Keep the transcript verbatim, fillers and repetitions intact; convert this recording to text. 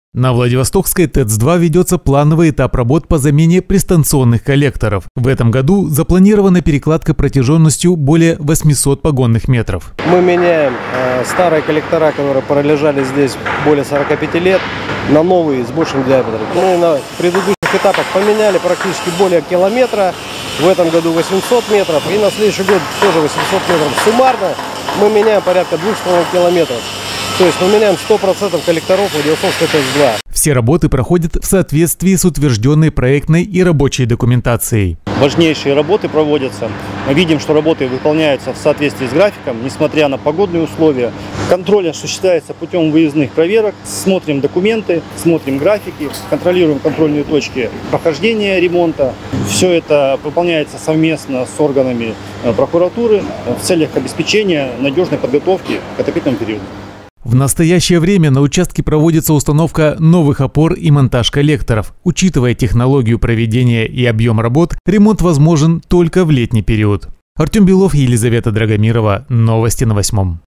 На Владивостокской ТЭЦ два ведется плановый этап работ по замене пристанционных коллекторов. В этом году запланирована перекладка протяженностью более восьмисот погонных метров. Мы меняем э, старые коллектора, которые пролежали здесь более сорока пяти лет, на новые с большим диаметром. Мы на предыдущих этапах поменяли практически более километра. В этом году восемьсот метров и на следующий год тоже восемьсот метров. Суммарно мы меняем порядка двух с половиной километров. То есть мы меняем сто процентов коллекторов Владивостокской ТЭЦ два. Все работы проходят в соответствии с утвержденной проектной и рабочей документацией. Важнейшие работы проводятся. Мы видим, что работы выполняются в соответствии с графиком, несмотря на погодные условия. Контроль осуществляется путем выездных проверок. Смотрим документы, смотрим графики, контролируем контрольные точки прохождения ремонта. Все это выполняется совместно с органами прокуратуры в целях обеспечения надежной подготовки к отопительному периоду. В настоящее время на участке проводится установка новых опор и монтаж коллекторов. Учитывая технологию проведения и объем работ, ремонт возможен только в летний период. Артем Белов, Елизавета Драгомирова. Новости на восьмом.